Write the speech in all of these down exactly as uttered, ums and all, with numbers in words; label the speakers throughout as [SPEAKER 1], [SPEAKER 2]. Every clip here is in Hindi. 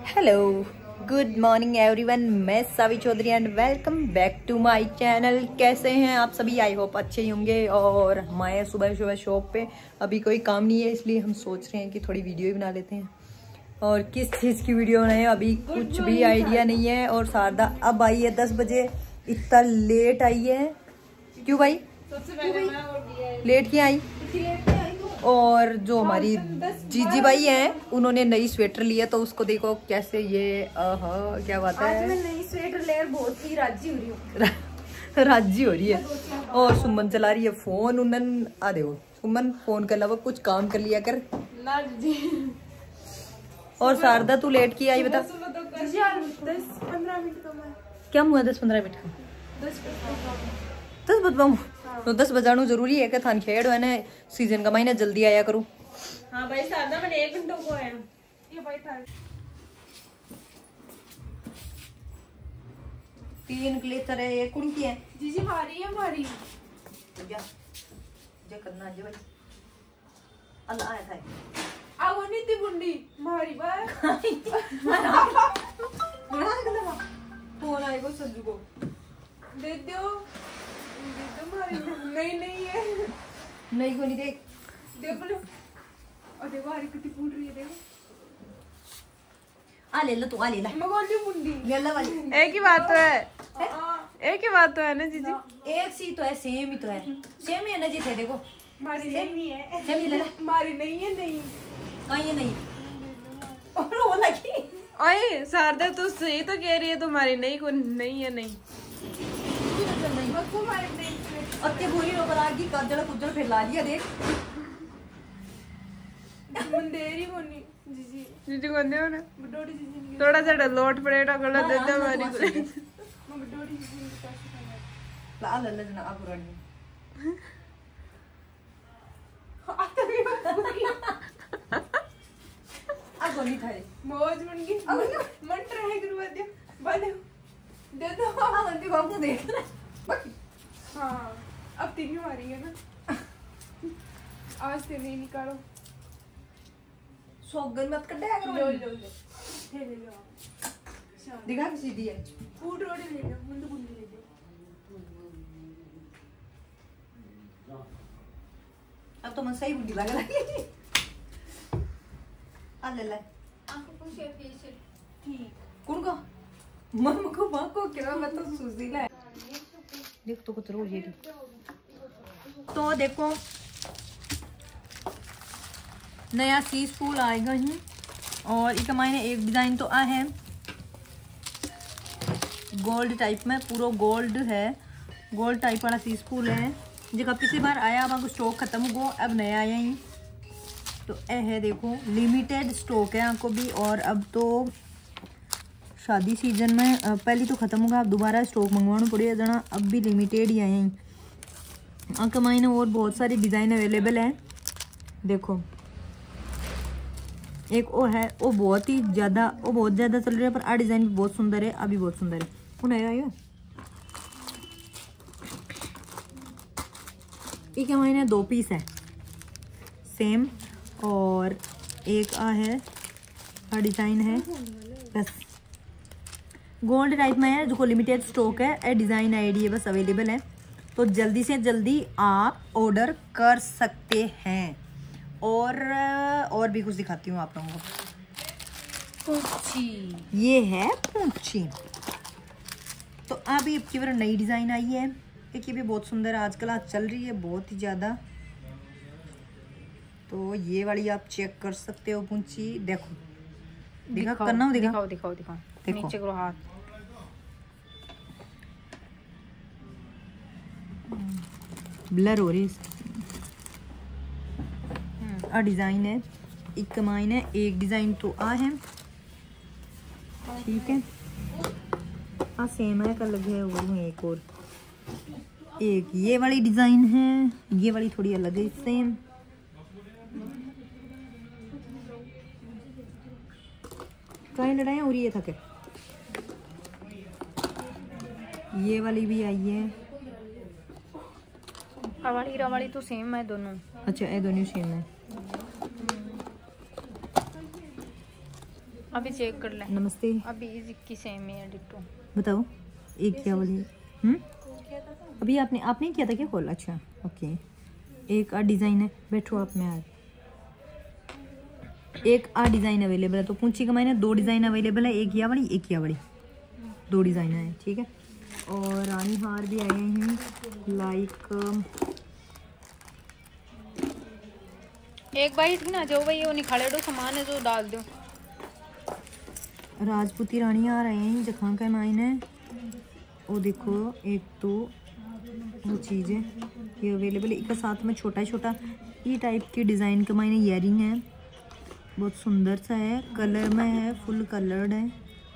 [SPEAKER 1] हेलो गुड मॉर्निंग एवरीवन, मैं Saavi Chaudhary and welcome back to my channel. कैसे हैं आप सभी? आई होप अच्छे ही होंगे। और हमारे सुबह सुबह शॉप पे अभी कोई काम नहीं है, इसलिए हम सोच रहे हैं कि थोड़ी वीडियो ही बना लेते हैं। और किस चीज़ की वीडियो बनाए अभी कुछ भी आइडिया नहीं है। और शारदा अब आई है दस बजे, इतना लेट आई है। क्यों भाई? लेट क्यों आई? और जो हमारी जीजी भाई हैं उन्होंने नई स्वेटर ली है, तो उसको देखो कैसे ये आहा क्या बात है।
[SPEAKER 2] आज मैं नई स्वेटर लेकर बहुत ही राजी हो रही हूँ।
[SPEAKER 1] राजी हो रही है। और सुमन चला रही है फोन। उन्होंने आ देखो सुमन फोन के अलावा कुछ काम कर लिया कर
[SPEAKER 2] ना जी।
[SPEAKER 1] और शारदा तू लेट की आई बता।
[SPEAKER 2] दस पंद्रह मिनट का मैं
[SPEAKER 1] क्या हुआ? दस पंद्रह मिनट का
[SPEAKER 2] दस
[SPEAKER 1] दस बजवाऊँ तो दस बजाना जरूरी है कि थान खेड़ है ना सीजन का महीना जल्दी आया करूँ।
[SPEAKER 2] हाँ भाई शारदा मैंने एक घंटे को आया ये भाई था
[SPEAKER 1] तीन क्लेचर है, एक कुड़ी की है।
[SPEAKER 2] जी जी हमारी है हमारी
[SPEAKER 1] जा जा करना जो भाई अल्लाह आया था
[SPEAKER 2] आओ नहीं थी बुंडी हमारी बात
[SPEAKER 1] फोन आएगा सज्जू को
[SPEAKER 2] दे दो दे दो हमारी नहीं नहीं है
[SPEAKER 1] नहीं को नहीं देख
[SPEAKER 2] देखो लो और देखो हमारी कितनी फूट रही है देखो
[SPEAKER 1] आ ले लो तू आ ले ला
[SPEAKER 2] मैं बोल रही हूँ बुंडी
[SPEAKER 1] ले ला वाली
[SPEAKER 2] एक ही बात तो है एक ही बात तो है ना जीजी
[SPEAKER 1] एक सी तो है सेम ही तो है सेम ही है ना जी थे देखो
[SPEAKER 2] हमारी नहीं है
[SPEAKER 1] सेम ही ले ला
[SPEAKER 2] हमारी नहीं है नहीं
[SPEAKER 1] कहीं ये नहीं और वो लगी
[SPEAKER 2] ओए शारदा तू सही तो कह रही है तुम्हारी नहीं को नहीं है नहीं
[SPEAKER 1] अत्ते बुरी ऊपर आ गई काजल कुजल फिर ला लिया देख
[SPEAKER 2] मुंडेरी कोनी जीजी जीजी को दे ना बडोड़ी जीजी थोड़ा सा लोट पड़ेगा गला दे दे हमारी को मैं बडोड़ी जीजी के पास
[SPEAKER 1] ला ला ला ना अब रड़ी अब नहीं थारे
[SPEAKER 2] मौज बन गई मन ट्राई करवा दे बाले दे दो
[SPEAKER 1] हां अंती बाबू को देख
[SPEAKER 2] हां अब तीन मारेंगे ना आज से नहीं निकालो
[SPEAKER 1] सोगन मत कर दे
[SPEAKER 2] लो लो लो हे ले लो
[SPEAKER 1] दिखा किसी दी है
[SPEAKER 2] फूड रोटी ले लो मुंडू बुंदी ले दो
[SPEAKER 1] अब तो मन सही बुद्धि लग रही आ ले ले
[SPEAKER 2] आपको कुछ फेशियल ठीक
[SPEAKER 1] कौन को मम्मा को मां को क्या मैं तो सुजीला है देख तो कुछ रोज ये तो देखो नया सी स्कूल आएगा ही। और एक मायने एक डिजाइन तो आ है गोल्ड टाइप में, पूरा गोल्ड है, गोल्ड टाइप वाला सी स्कूल है जो पिछली बार आया, अब आपको स्टॉक खत्म हो गया, अब नया आया ही। तो ए है देखो लिमिटेड स्टॉक है आपको भी। और अब तो शादी सीजन में पहले तो ख़त्म होगा, अब दोबारा स्टॉक मंगवाना पड़ेगा जना, अब भी लिमिटेड ही आए हैं। आपका मायने और बहुत सारी डिज़ाइन अवेलेबल है। देखो एक वो है वो बहुत ही ज़्यादा वो बहुत ज़्यादा चल रहा है, पर आ डिज़ाइन भी बहुत सुंदर है, अभी बहुत सुंदर है। कौन आया आया एक मायने दो पीस है सेम, और एक आ है आ डिज़ाइन है बस गोल्ड टाइप में है, जो लिमिटेड स्टॉक है। ए डिज़ाइन आईडी है बस अवेलेबल है, तो जल्दी से जल्दी आप ऑर्डर कर सकते हैं। और और भी कुछ दिखाती हूँ आप लोगों को। पूंछी ये है पूंछी, तो अभी अब की बार नई डिज़ाइन आई है, एक ये भी बहुत सुंदर है, आजकल आज चल रही है बहुत ही ज़्यादा। तो ये वाली आप चेक कर सकते हो पूंछी। देखो दिखा करना दिखा
[SPEAKER 2] दिखाओ दिखाओ दिखाओ
[SPEAKER 1] देखो
[SPEAKER 2] नीचे करो हाथ
[SPEAKER 1] ब्लर हो रही आ डिज़ाइन है एक माइन है, एक डिज़ाइन तो आ है ठीक है, आ सेम है कल लगे हुए एक और एक ये वाली डिज़ाइन है, ये वाली थोड़ी अलग है सेम। कहीं लड़ाई हो रही है थके। ये वाली भी आई है,
[SPEAKER 2] हमारी हमारी तो सेम है दोनों।
[SPEAKER 1] अच्छा ये दोनों सेम है।
[SPEAKER 2] अभी चेक कर ले।
[SPEAKER 1] नमस्ते।
[SPEAKER 2] अभी इक्कीस सेम है डिट्टो।
[SPEAKER 1] बताओ एक क्या वाली? हम्म अभी आपने आपने किया था क्या कॉल? अच्छा ओके। एक आ डिज़ाइन है, बैठो आप में आज। एक आ डिज़ाइन अवेलेबल है, तो पूंछी का मैंने दो डिज़ाइन अवेलेबल है, एक या वाली एक या वाली, दो डिज़ाइन है ठीक है। और रानी हार भी आए हैं लाइक
[SPEAKER 2] एक बाइट ना जो भाई वो निकाले दो सामान है जो डाल दो।
[SPEAKER 1] राजपूती रानी आ रहे हैं जखा का माइन है। वो देखो एक तो वो चीज़ है ये अवेलेबल है, एक साथ में छोटा छोटा ये टाइप की डिज़ाइन का माइने ईयरिंग है, बहुत सुंदर सा है, कलर में है, फुल कलर्ड है,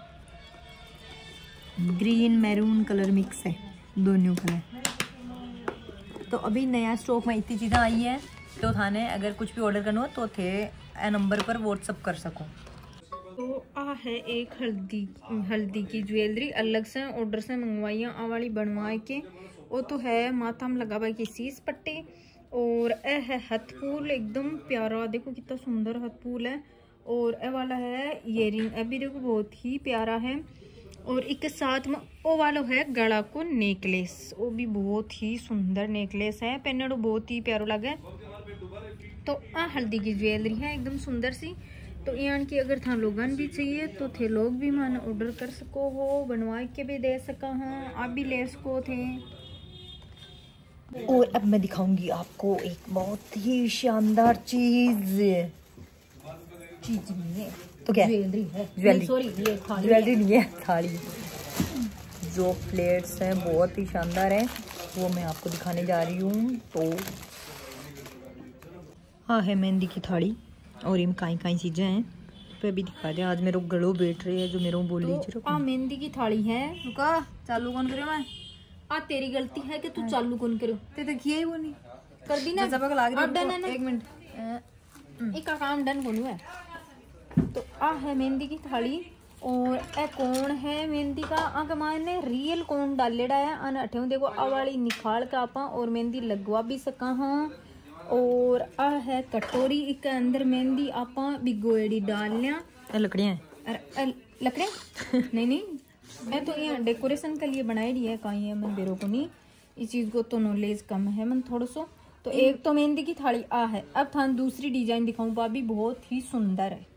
[SPEAKER 1] ग्रीन मैरून कलर मिक्स है दोनों कलर। तो अभी नया स्टॉक में इतनी चीज़ें आई है, तो थाने अगर कुछ भी ऑर्डर करना हो तो थे ए नंबर पर व्हाट्सअप कर सको।
[SPEAKER 2] तो आ है एक हल्दी हल्दी की ज्वेलरी अलग से ऑर्डर से मंगवाई आ वाली बनवाए के। वो तो है माथा में लगा की सीस पट्टी और ए है हथफूल एकदम प्यारा, देखो कितना सुंदर हथफूल है। और ए वाला है ईयरिंग, अभी देखो बहुत ही प्यारा है। और एक साथ में वो वाला है गला को नेकलेस, वो भी बहुत ही सुंदर नेकलेस है, पहने तो बहुत ही प्यारो लगे। तो आ हल्दी की ज्वेलरी है एकदम सुंदर सी। तो यहाँ की अगर था लोगन भी चाहिए तो थे लोग भी मान ऑर्डर कर सको हो, बनवा के भी दे सका हाँ, आप भी ले सको थे।
[SPEAKER 1] और अब मैं दिखाऊंगी आपको एक बहुत ही शानदार चीज। चीज नहीं है तो क्या? ज्वेलरी है। ज्वेलरी सॉरी ये थाली, ज्वेलरी नहीं है थाली। जो प्लेट्स हैं बहुत ही शानदार है, वो मैं आपको दिखाने जा रही हूँ। तो हाँ है मेहंदी की थाली और इनमें कई कई चीजें हैं, तो अभी दिखा दे। आज मेरे गलो बैठ रही है जो मेरे बोल लीजिए।
[SPEAKER 2] आ मेहंदी की थाली है, रुका चालू कौन करे? मैं आ तेरी गलती है कि तू चालू कौन करो, ते तो किया ही वो नहीं कर दी ना। जब लाग रही है एक मिनट एक का काम डन होनु है। तो आ है मेहंदी की थाली और ए कौन है मेहंदी का आ कमान ने रियल कौन डालेड़ा है अन अठे देखो आ वाली निकाल के आपा और मेहंदी लगवा भी सका हाँ। और आ है कटोरी, एक अंदर मेहंदी आपा भिगोएड़ी डाल लिया।
[SPEAKER 1] लकड़ियाँ
[SPEAKER 2] लकड़ियाँ नहीं नहीं मैं तो यहाँ डेकोरेशन के लिए बनाई दी है, कहीं है मन बेरो को नहीं, इस चीज को तो नॉलेज कम है मन थोड़ा सो। तो एक तो मेहंदी की थाली आ है। अब थान दूसरी डिजाइन दिखाऊं भाभी, बहुत ही सुंदर है।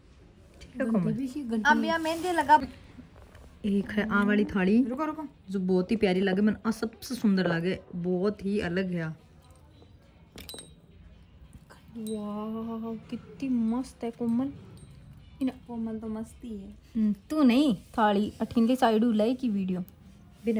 [SPEAKER 2] अब यहाँ मेहंदी लगा।
[SPEAKER 1] एक है आ वाली थाली, रुको रुको, जो बहुत ही प्यारी लगे मन, सबसे सुंदर लगे, बहुत ही अलग है।
[SPEAKER 2] वाह कितनी मस्त है कोमल, कोमल तो मस्ती है। तू नहीं थाली अठीनली साइड उलाई की वीडियो बिना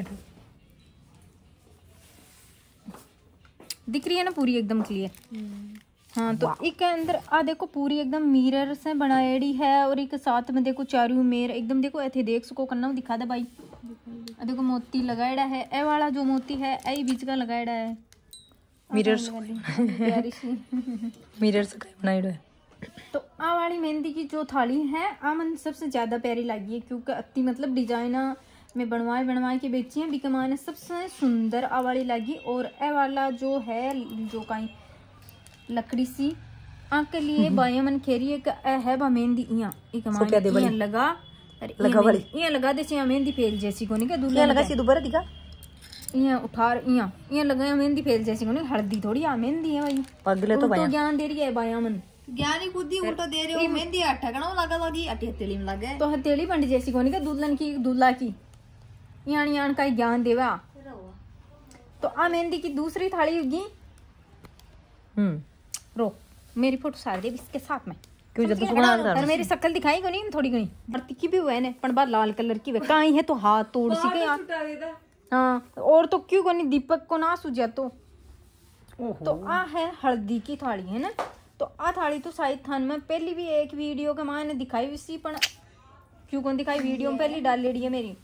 [SPEAKER 2] दिख रही है ना पूरी एकदम क्लियर। हाँ तो एक अंदर आ देखो पूरी एकदम मिरर से बनाएड़ी है और एक साथ में देखो चारों मेर एकदम देखो ऐसे देख सको करना दिखा दे भाई। देखो मोती लगाएड़ा है, ए वाला जो मोती है ए बीच का लगाएड़ा है
[SPEAKER 1] मिरर
[SPEAKER 2] प्यारी सी
[SPEAKER 1] मिरर से बनाएड़ा है।
[SPEAKER 2] तो आ वाली मेहंदी की जो थाली है आ मन सबसे ज्यादा प्यारी लगी है, क्योंकि अति मतलब डिजाइना में बनवाए बनवाए के बेची है, बिकमाने सबसे सुंदर आ वाली लगी। और ए वाला जो है जो कहीं लकड़ी सी आ के लिए बाया मन खेरी है, है बा मेहंदी इया एक मान लगा लगा वाली इया लगा दे से मेहंदी फेल जैसी को नहीं का दूल्हा
[SPEAKER 1] लगा सी दोबारा दिखा
[SPEAKER 2] इया उठा इया इया लगा मेहंदी फेल जैसी को नहीं, हल्दी थोड़ी आ मेहंदी है भाई
[SPEAKER 1] पगले तो
[SPEAKER 2] तो ज्ञान दे रही है बाया मन,
[SPEAKER 3] ज्ञानी खुद ही उल्टा दे रहे हो। मेहंदी अटकना लगा लगी अटी हथेली में लगे
[SPEAKER 2] तो हथेली पंड जैसी को नहीं का दुल्हन की दूल्हा की यान यान का ज्ञान देवा। तो आ मेहंदी की दूसरी थाली होगी।
[SPEAKER 1] हम्म
[SPEAKER 2] रो मेरी फोटो सार दे इसके साथ में
[SPEAKER 1] क्यों जब सुना
[SPEAKER 2] और मेरी शक्ल दिखाई को नहीं थोड़ी गई भर्ती की भी हुआ है पण बार लाल कलर की काई है तो हाथ तोड़ सी के हाँ और तो क्यों को नहीं दीपक को ना सुझा। तो तो आ है हल्दी की थाली है ना। तो आ थाली तो शायद थान में पहली भी एक वीडियो के माने दिखाई हुई सी पण क्यों कौन दिखाई वीडियो में पहली डाल लेडी है मेरी।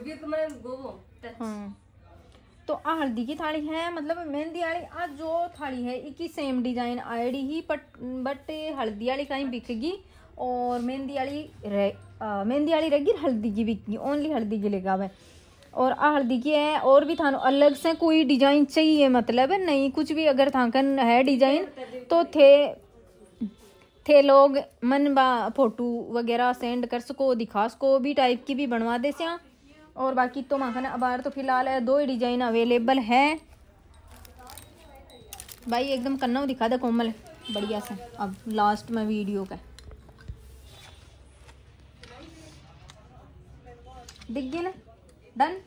[SPEAKER 2] हाँ तो आ हल्दी की थाली है मतलब मेहंदी वाली आ जो थाली है एक ही सेम डिजाइन आईडी ही बट बट हल्दी वाली कहीं बिकेगी और मेहंदी वाली रह मेहंदी वाली रहेगी हल्दी की बिकेगी, ओनली हल्दी की लेगा है। और आ हल्दी की है और भी थानो अलग से कोई डिजाइन चाहिए मतलब नहीं कुछ भी अगर थाकन है डिजाइन तो थे थे लोग मन बा फोटो वगैरह सेंड कर सको, दिखा सको, भी टाइप की भी बनवा दे से। और बाकी तो माखन अबार तो फिलहाल है दो ही डिजाइन अवेलेबल है भाई। एकदम कन्ना दिखा दे कोमल बढ़िया से। अब लास्ट में वीडियो का दिख गया ना, डन।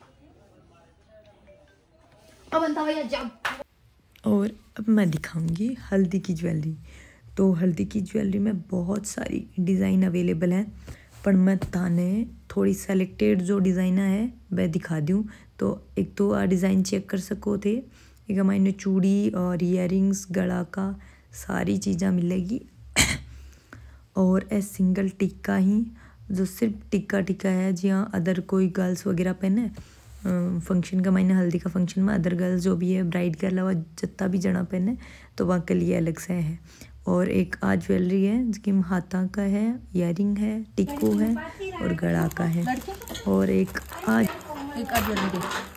[SPEAKER 2] अब बनता भैया जब।
[SPEAKER 1] और अब मैं दिखाऊंगी हल्दी की ज्वेलरी। तो हल्दी की ज्वेलरी में बहुत सारी डिज़ाइन अवेलेबल है, पर मैं ताने थोड़ी सेलेक्टेड जो डिज़ाइन है वह दिखा दूँ। तो एक तो आ डिज़ाइन चेक कर सको थे, एक हमारे चूड़ी और ईयरिंग्स गला का सारी चीज़ें मिलेगी। और ए सिंगल टिक्का ही जो सिर्फ टिक्का टिक्का है, जी हाँ अदर कोई गर्ल्स वगैरह पहने फंक्शन का मायने हल्दी का फंक्शन में अदर गर्ल्स जो भी है ब्राइड के अलावा जितना भी जना पहने तो वहाँ के लिए अलग से है। और एक आज ज्वेलरी है जिसकी हाथा का है, ईयरिंग है, टिक्को है और गला का है। और एक आज
[SPEAKER 2] एक आज ज्वेलरी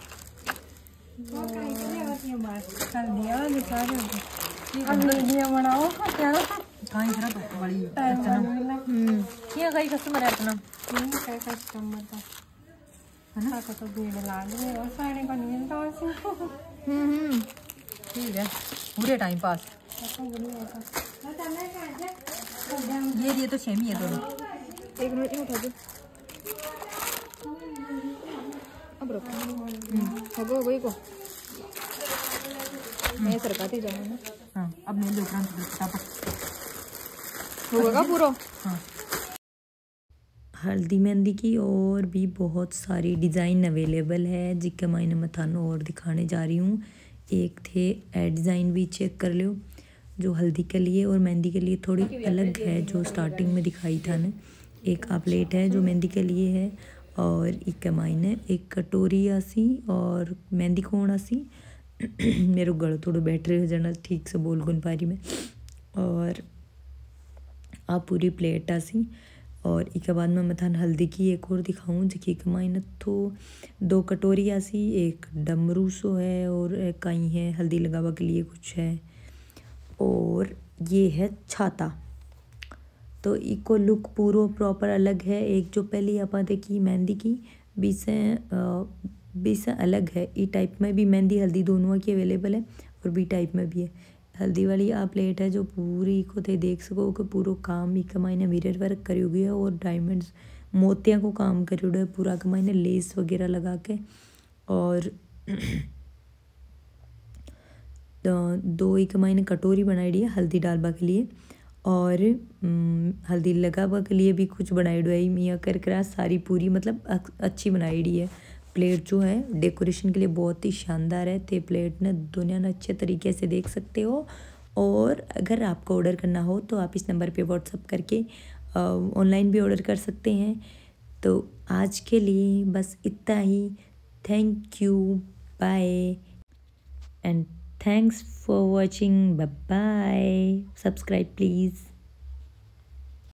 [SPEAKER 3] बनाओ
[SPEAKER 1] कहीं तरह बड़ी हम्म ये कई कस्टमर है अपना
[SPEAKER 3] कई कस्टमर का है ना तो भीड़ लाग रही है और सारे को नहीं मिलता वैसे।
[SPEAKER 2] हम्म
[SPEAKER 1] ठीक है पूरे टाइम पास। ये ये तो सेम ही है दोनों।
[SPEAKER 2] एक मिनट में उठा दो। अब रुको हगो वही को मैं सरकाती जाऊँ ना।
[SPEAKER 1] हाँ अब नहीं देख रहा हूँ फटाफट
[SPEAKER 2] होगा पूरा।
[SPEAKER 1] हाँ हल्दी मेहंदी की और भी बहुत सारी डिज़ाइन अवेलेबल है जिसके मैंने मैं थानों और दिखाने जा रही हूँ। एक थे ए डिज़ाइन भी चेक कर लो जो हल्दी के लिए और मेहंदी के लिए थोड़ी अलग है, जो स्टार्टिंग में दिखाई था ने। एक आ प्लेट है जो मेहंदी के लिए है और एक मायने एक कटोरी आसी और मेहंदी कोण आसी। मेरे गल थोड़ा बैटरी हो जाना ठीक से बोल गुन पारी में। और आ पूरी प्लेट आसी और इसके बाद में मैं थान हल्दी की एक और दिखाऊं जिसकी कमाई तो दो कटोरी आसी, एक डमरू सो है और एक कहीं है हल्दी लगावा के लिए कुछ है। और ये है छाता। तो इको लुक पूरा प्रॉपर अलग है। एक जो पहली आप देखी मेहंदी की बीस से बीस से अलग है। ई टाइप में भी मेहंदी हल्दी दोनों की अवेलेबल है और बी टाइप में भी है। हल्दी वाली आ प्लेट है जो पूरी को थे देख सको कि पूरा काम ही कमाईने मिरर वर्क करी हुई है और डायमंड्स मोतियां को काम करी हुआ है पूरा कमाईने लेस वगैरह लगा के। और दो ही कमाईने कटोरी बनाई दी है हल्दी डालबा के लिए और हल्दी लगाबा के लिए भी कुछ बनाई हुआ है। मियाँ कर करा सारी पूरी मतलब अच्छी बनाई दी है। प्लेट जो है डेकोरेशन के लिए बहुत ही शानदार है। ते प्लेट ने दुनिया ने अच्छे तरीके से देख सकते हो। और अगर आपको ऑर्डर करना हो तो आप इस नंबर पे व्हाट्सअप करके ऑनलाइन भी ऑर्डर कर सकते हैं। तो आज के लिए बस इतना ही। Thank you, bye and thanks for watching, bye bye. Subscribe please.